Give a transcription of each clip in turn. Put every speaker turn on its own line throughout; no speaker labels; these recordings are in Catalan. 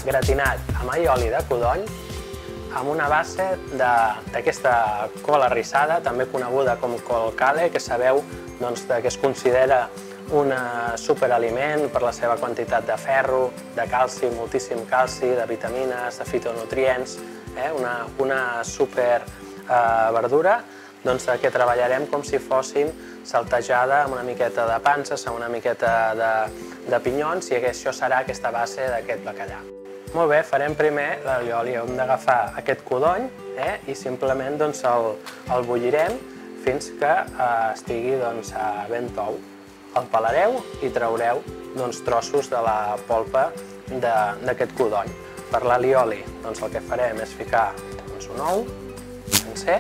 gratinat amb allioli de codony amb una base d'aquesta col arrissada, també coneguda com col cale, que sabeu que es considera un superaliment per la seva quantitat de ferro, de calci, moltíssim calci, de vitamines, de fitonutrients, una super verdura que treballarem com si fossin saltejada amb una miqueta de panses, amb una miqueta de pinyons, i això serà aquesta base d'aquest bacallà. Molt bé, farem primer l'allioli. Hem d'agafar aquest codony i simplement el bullirem fins que estigui ben tou. El pelareu i traureu trossos de la polpa d'aquest codony. Per l'allioli el que farem és ficar un ou sencer,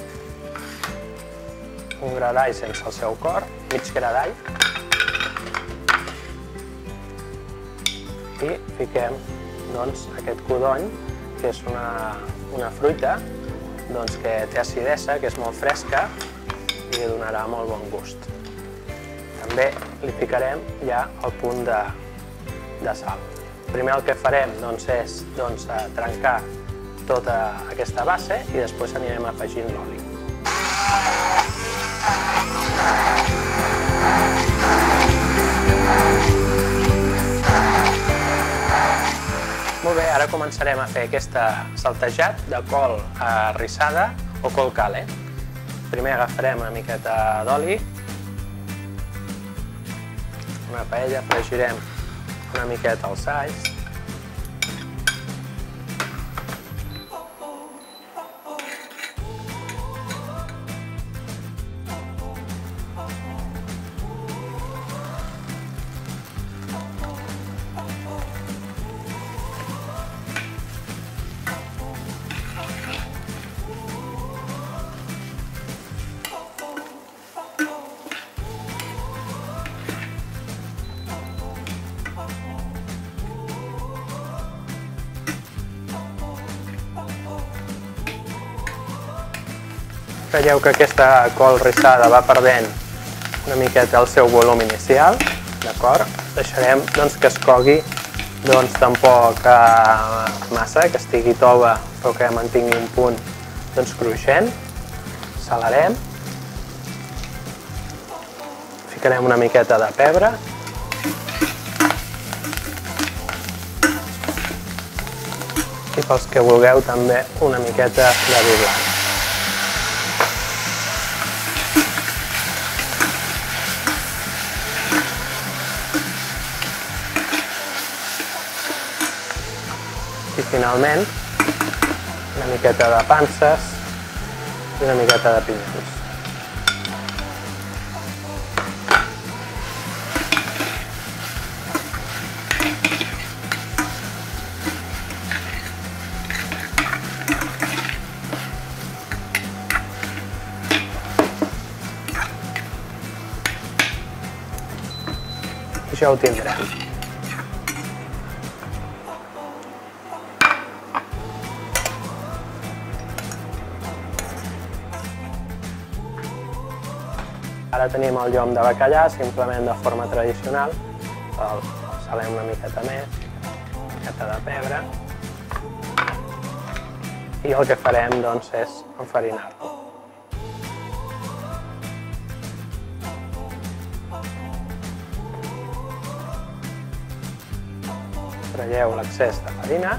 un gra d'all sense el seu cor, mig gra d'all, i fiquem aquest codony, que és una fruita que té acidesa, que és molt fresca i li donarà molt bon gust. També li ficarem ja el punt de sal. Primer el que farem és trencar tota aquesta base i després anirem afegint l'oli. Molt bé, ara començarem a fer aquest saltejat de col arrissada o col cale. Primer agafarem una miqueta d'oli, una paella, fregirem una miqueta els alls, veieu que aquesta col rissada va perdent una miqueta el seu volum inicial, d'acord? Deixarem que es cogui tampoc massa, que estigui tova però que mantingui un punt cruixent. Salarem, ficarem una miqueta de pebre, i pels que vulgueu també una miqueta de vi blanc. I finalment una miqueta de panses i una miqueta de pinyons. I ja ho tindrem. Ara tenim el llom de bacallà, simplement de forma tradicional. El salem una miqueta més, una miqueta de pebre. I el que farem és enfarinar-lo. Traieu l'excés de farina.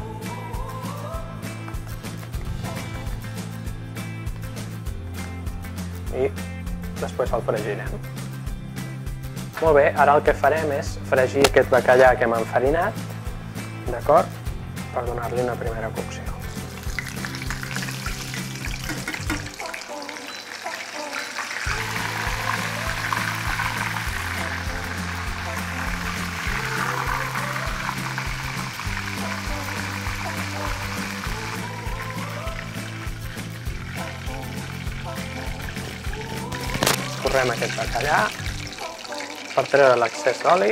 I després el fregirem. Molt bé, ara el que farem és fregir aquest bacallà que hem enfarinat, d'acord? Per donar-li una primera cocció. Escorrem aquest bacallà per treure l'excés d'oli.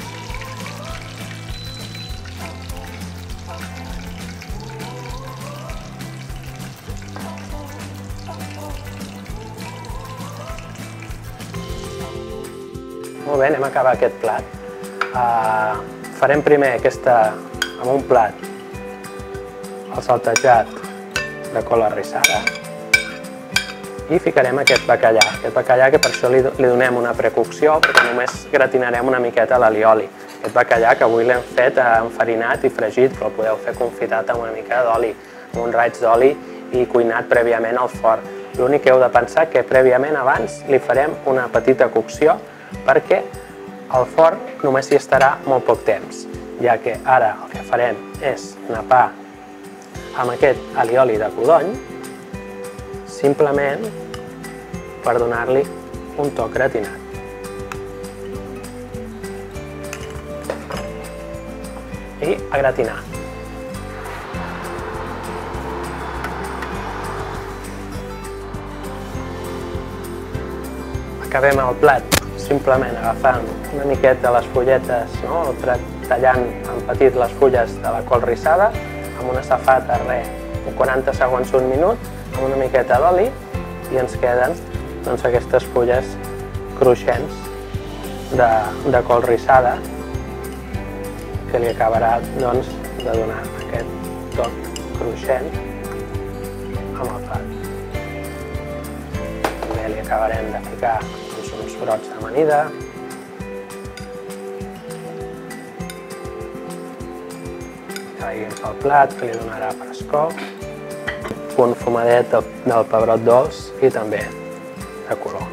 Molt bé, anem a acabar aquest plat. Farem primer amb un plat el saltejat de col arrissada i ficarem aquest bacallà que per això li donem una precocció, perquè només gratinarem una miqueta l'allioli. Aquest bacallà que avui l'hem fet enfarinat i fregit, però el podeu fer confitat amb una mica d'oli, amb un raig d'oli i cuinat prèviament al forn. L'únic que heu de pensar que prèviament abans li farem una petita cocció perquè el forn només hi estarà molt poc temps, ja que ara el que farem és napar amb aquest allioli de codony, simplement per donar-li un toc gratinat. I a gratinar. Acabem el plat simplement agafant una miqueta les fulletes, tallant en petit les fulles de la col rissada, amb una safata, 40 segons, un minut, amb una miqueta d'oli, i ens queden aquestes fulles cruixents de col rissada que li acabarà de donar aquest toc cruixent amb el plat. També li acabarem de ficar uns brots d'amanida, que vagin pel plat, que li donarà frescor, un fumadet del pebrot dolç i també de color.